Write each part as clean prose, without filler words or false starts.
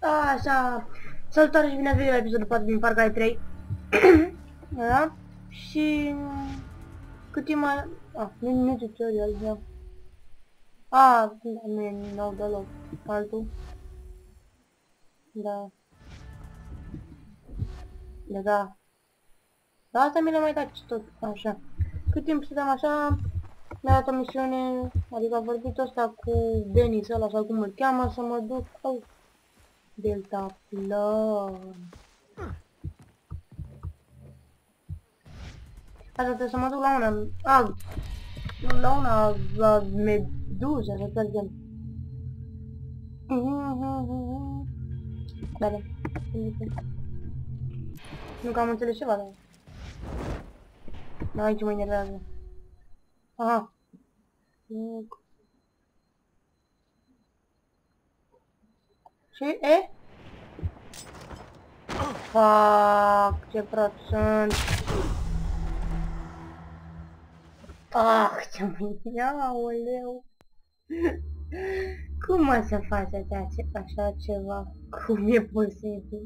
Așa, salutare și bine ați venit la episodul 4 din Far Cry 3. Da? Și... cât timp mai... nu tutorial, da. Nu e nou deloc. Altul. Da. Da. Da, asta mi l-a mai dat tot, așa. Cât timp stăteam așa, mi-a dat o misiune, adică a vorbit ăsta cu Denis ăla sau cum îl cheamă, să mă duc... Delta Plan. Asta trebuie să mă duc la la meduză, să mergem. Da. Nu că am înțeles ceva, dar... Da, aici mă enervează. Aha. Și, Fuck, ce procent. Ce aoleu. Cum o să faci așa ceva? Cum e posibil?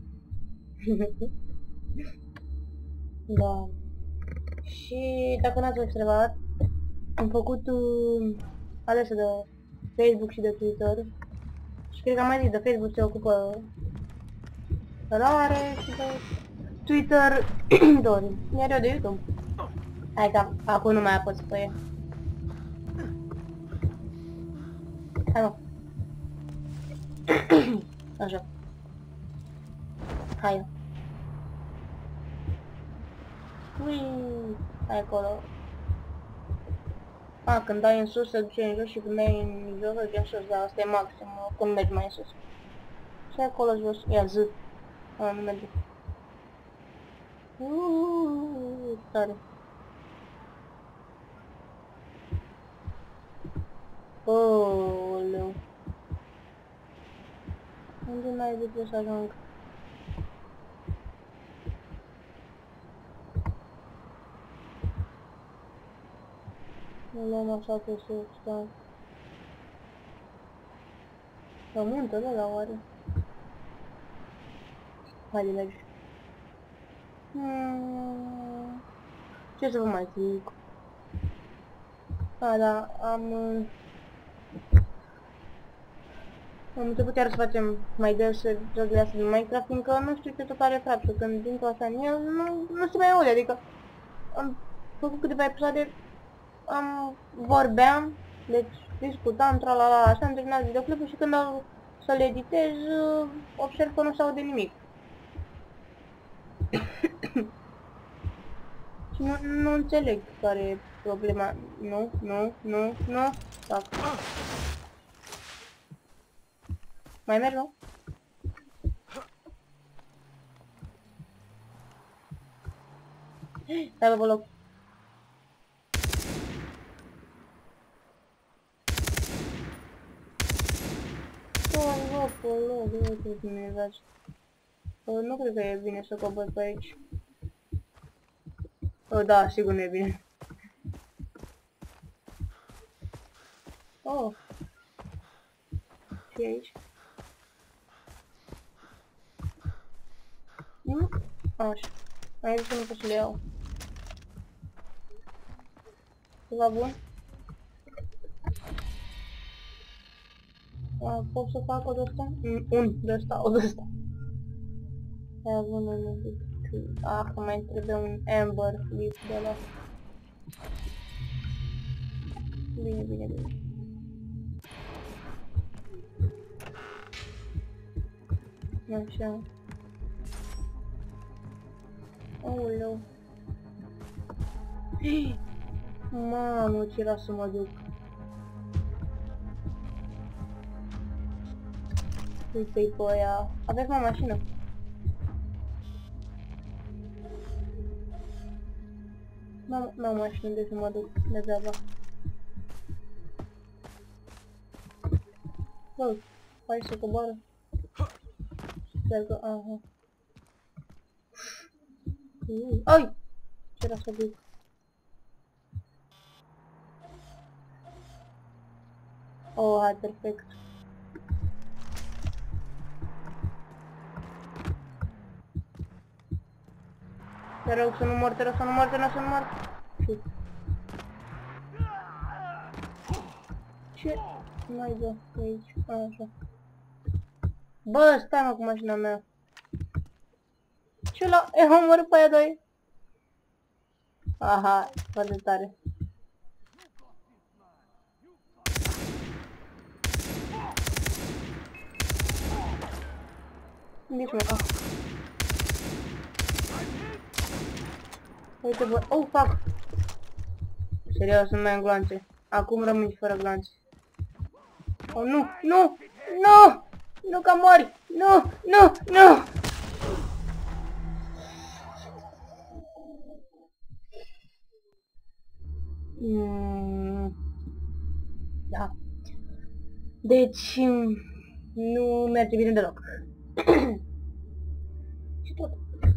Da. Și dacă n-ați observat, am făcut alese de Facebook și de Twitter. Și cred că am mai zis, de Facebook se ocupă Rare și de Twitter Dori. Iar eu de YouTube. Hai că acum nu mai apăs pe ea. Hai mă. Așa. Hai. Ui, hai acolo. Când dai în sus se duce în jos și când dai în jos se duce în sus, dar asta e maxim, când mergi mai în sus. Și acolo jos, ia Z. Nu merge. Tare. Oleu. Unde n-ai de trebuie să ajung? Nu luăm așa pe sus, stai. La munte, la oare? Haide, mergi. Ce să vă mai zic? Da, am început iar să facem mai des jocurile astea din Minecraft, fiindcă nu știu ce tot are frapsul, când intru așa în el, nu se mai aude, adică am făcut câteva episoade, vorbeam, deci discutam, tralala, așa, am terminat videoclipul și când să le editez, observ că nu se aude nimic. Și nu înțeleg care e problema. Nu. Tac. Mai merg, nu? Stai pe loc. Nu cred că e bine să cobor pe aici. Da, sigur nu e bine. Ce e aici? Așa. Aici nu pot să le iau. Ceva bun? Pot să fac o de-asta? O de-asta. Aia bună, nu zic. Că mai trebuie un Amber Leaf de ăla. Bine. Așa. Aoleu. Mamă, ce era să mă duc. Uite-i pe aia. Aveți o mașină? N-am mașină de să mă duc degeaba. Hai să coboară. Sper că... aha. Ai! Ce era să duc? Hai, perfect. Te rog să nu mor, te rog să nu mor, te rog să nu mor. Ce? Mai dă pe aici, așa. Bă, stai mă cu mașina mea. Ce la... am omorât pe aia doi. Aha, foarte tare. Nici mă. Uite bă, oh, fuck. Serios, nu mai am gloanțe. Acum rămâi fără gloanțe. Oh, nu, nu, nu! Nu că mori! Nu, nu, nu! Da. Deci, nu merge bine deloc. Și tot.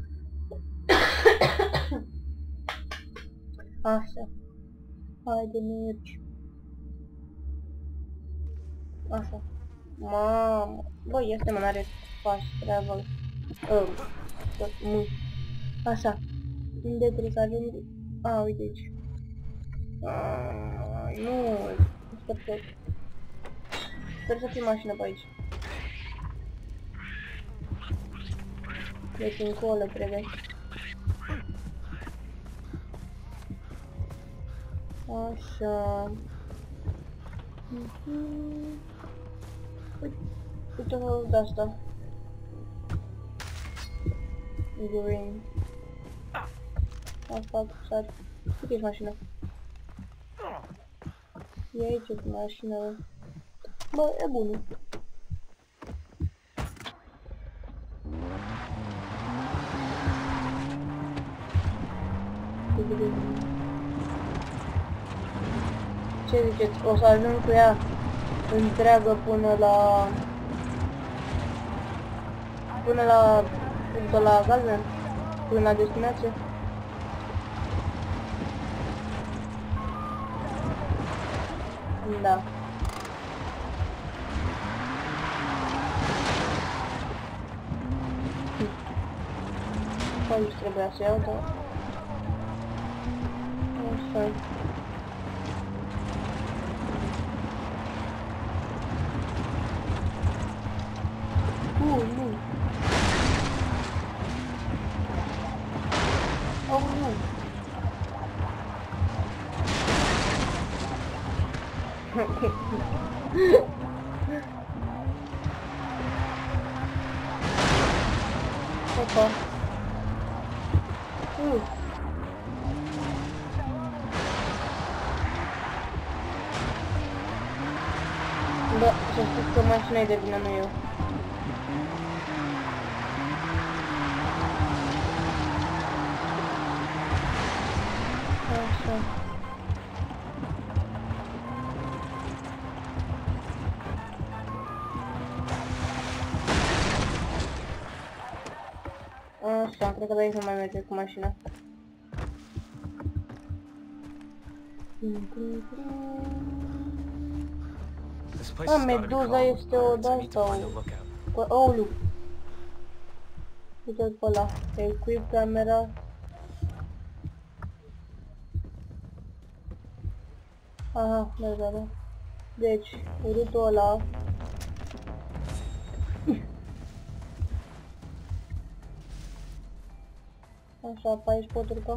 Așa. Haide, mergi. Așa. Mamă. Băi, este mă, n-are fast travel. Tot mult. Așa. Unde trebuie să ajung? A, uite aici. Nu. Sper să fie mașină pe aici. Deci încolo trebuie. Așa. Uite-o de asta. Green. Asta, sar. Uite ești mașină. E aici o mașină. Bă, e bună. Ce ziceți? O să ajung cu ea întreagă până la punctul la galben? Până la destinație? Da. Aici trebuia să iau, dar... Așa. Nu. Oh, nu. Opa. Da, să știți că mașina e de vină, nu eu. Așa. Așa, cred că de aici nu mai merge cu mașina. Meduza este o de-asta. Oh, lu. Uite-l pe ăla. Equip camera. Aha, da. Deci, rutul ăla. Așa, pe aici pot urca.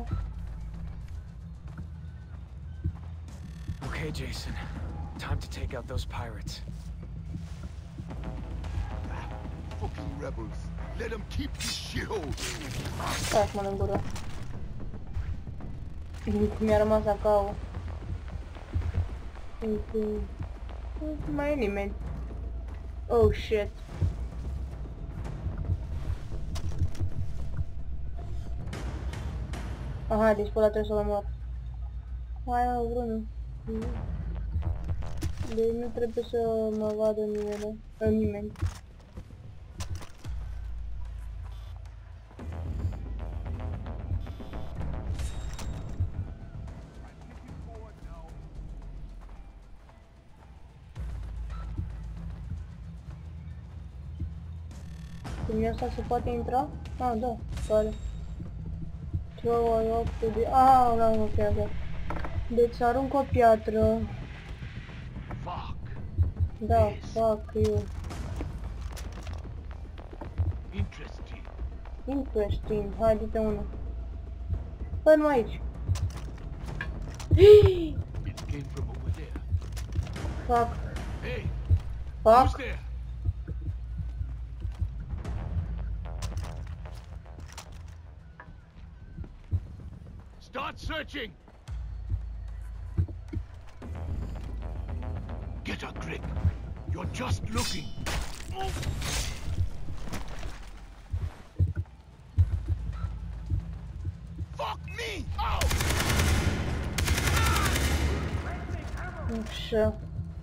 Okay, Jason. Time to take out those pirates. Fucking rebels. Let them keep this shithole. Stai mă în gură. Mi-a rămas acau. Mai e nimeni. Oh shit. Aha, deci pe ăla trebuie să-l omor. Hai, vreunul. Deci nu trebuie să mă vadă nimeni. Cum e asta se poate intra? Ah, da, pare. ok. Deci să arunc o piatră. Fuck. Da, fac eu. Interesting. Interesting. Hai, du-te unul. Păi nu aici. It came from over there. Fac. Hey, who's Fac. there? Start searching. Get a grip. You're just looking. Oh. Fuck me! Oh! Așa.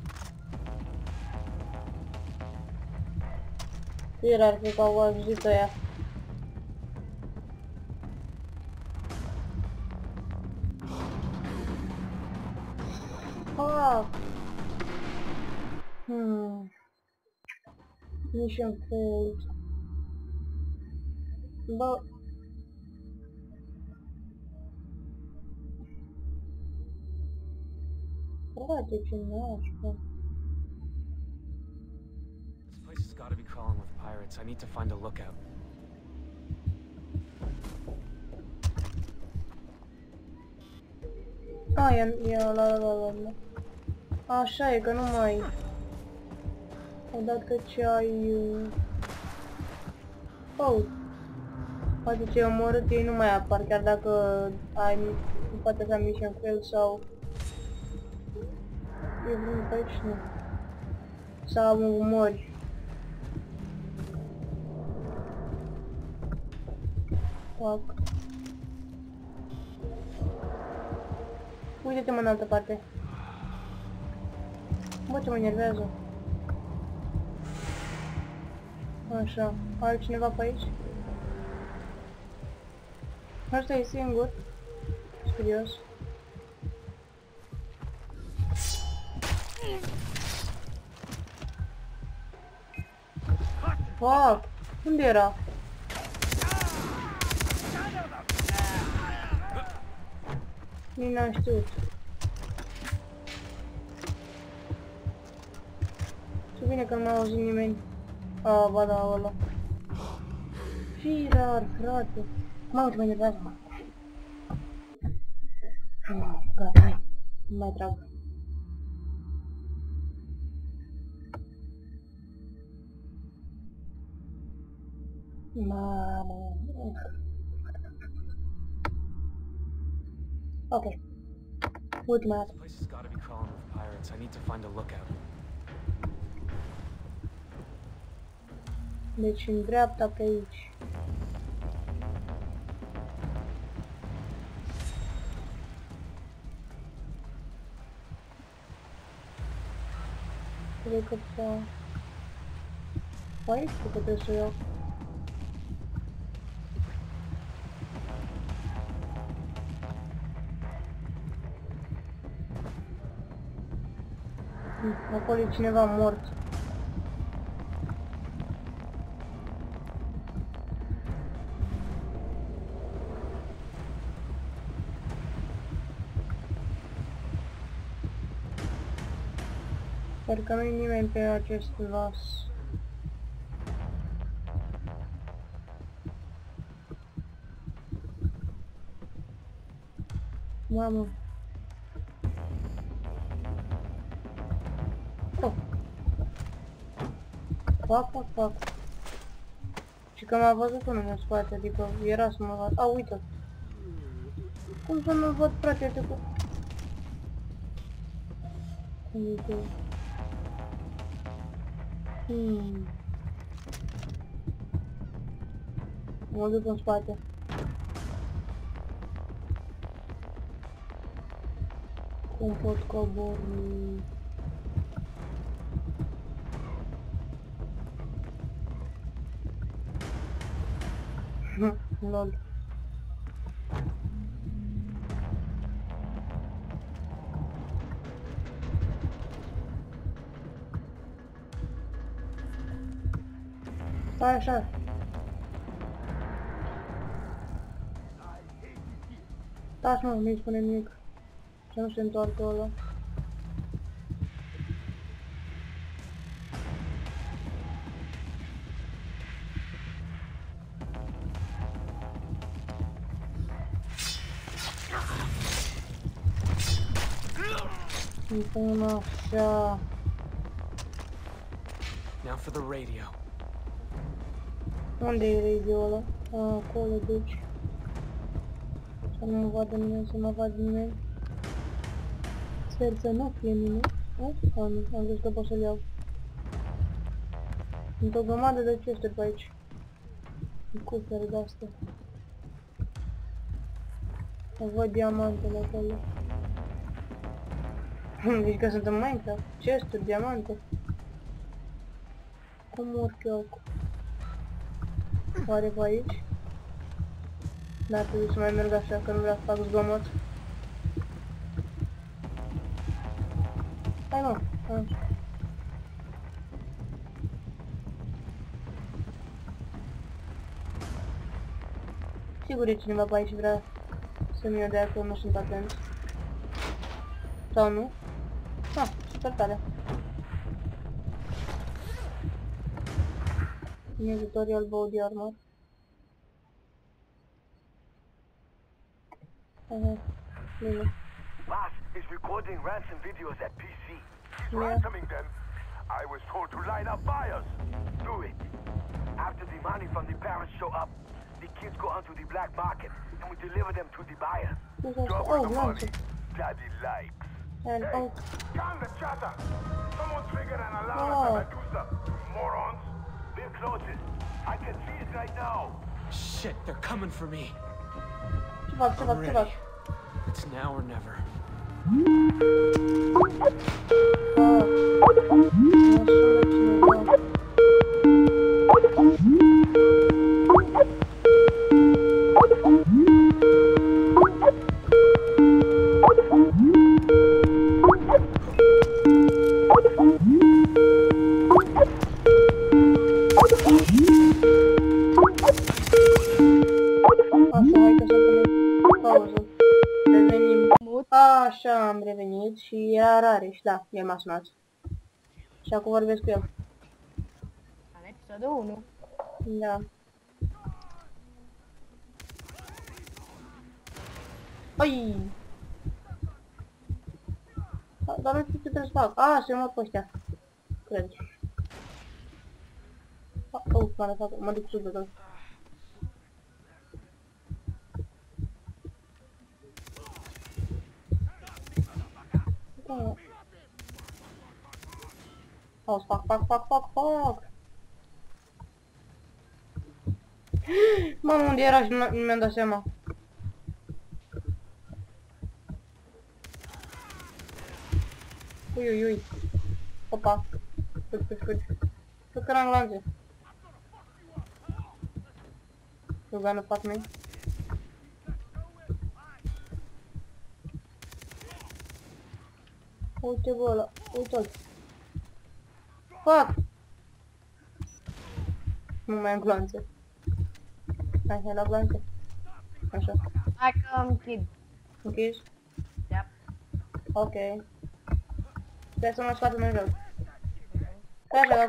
Era că au auzit ăia. Fuck. Mission failed. Bă. Frate, ce nașpa. This place has got to be crawling with pirates. I need to find a lookout. La. Așa e, că nu mai... Odată ce ai... Poate ce ai omorât, ei nu mai apar, chiar dacă ai... Poate să am mission fail sau... E vreun pe aici, nu. Sau mori. Fuck. Uite-te mă în altă parte. Bă, ce mă enervează. Așa, altcineva pe aici? Asta e singur. Serios. Fuck! Unde era? Nici n-am știut. Ce bine că nu m-a auzit nimeni. Ba da, ăla. Fii rar, frate. Mamă, ce mă enervează, mă. Gata, hai. Nu mai trag. Mamă. Ok. Ultima dată. This place has got to be crawling with pirates. I need to find a lookout. Deci în dreapta pe aici. Cred că pe aici trebuie să o iau. Acolo e cineva mort. Sper că nu-i nimeni pe acest vas. Mamă. Fac. Și că m-a văzut unul în spate, adică era să mă vadă. Uite. Cum să nu-l văd, frate, uite cu... Uite. Mă duc în spate. Cum pot coborî? Lol. Stai așa. Taci, mă, nu-i spune nimic. Să nu se întoarcă ăla. Îmi pun așa. Now for the radio. Unde e radio ăla? Acolo, deci. Să nu mă vadă nimeni, să mă vadă nimeni. Sper să nu fie nimeni. Nu, am zis că pot să-l iau. Sunt o grămadă de chesturi pe aici. Cufere de-astea. O văd diamantele acolo. Zici că sunt în Minecraft. Chesturi, diamante. Cum urc eu acum? Oare pe aici? N-ar trebui să mai merg așa, că nu vreau să fac zgomot. Hai mă, așa. Sigur e cineva pe aici și vrea să-mi iau de acolo, nu sunt atent. Sau nu? Ah, super tare. New tutorial body armor. Bine. Boss is recording ransom videos at PC. He's Yeah. ransoming them. I was told to line up buyers. Do it. After the money from the parents show up, the kids go onto the black market and we deliver them to the buyer. Drop her Oh, the money. nice. Daddy likes. And oh, Calm the chatter. Someone triggered an alarm Oh. at the Medusa. Morons. We're closest. I can see it right now. Shit, they're coming for me. ce fac, ce I'm fac, ce fac? ready. It's now or never. Ah, mă sună cineva. Așa, hai că să punem pauză. Revenim. Așa, am revenit și era Rareș, da, el m-a sunat. Și acum vorbesc cu el. În episodul 1. Da. Ai! Dar nu știu ce trebuie să fac. A, să-i mor pe ăștia. Cred. Mă duc sus de tot. Oh, fuck. Mamă, unde era și nu mi-am dat seama. Ui. Opa. Fugi. Look around lanțe. You gonna fuck me? Uite bă ăla, uite-l. Fuck! Nu mai am glanțe. Hai la glanțe. Așa. Hai că îmi închid. Închizi? Yep. Ok. Sper să mă scoată în joc. Așa,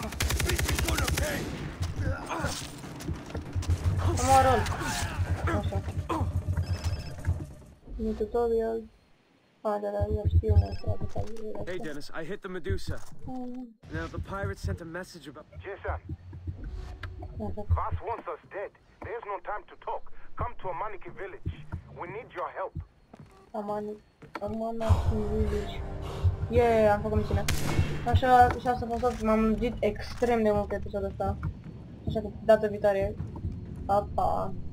omorul. Așa. New tutorial. Ah, da, eu știu, Hey Dennis, I hit the Medusa. Now the pirates sent a message about... Jason, Vass wants us dead. There's no time to talk. Come to Amaniki village. We need your help. Amaniki village. Yeah, am făcut misiunea. Așa, și asta a fost, m-am lungit extrem de mult pe episodul ăsta. Așa că data viitoare. Pa, pa.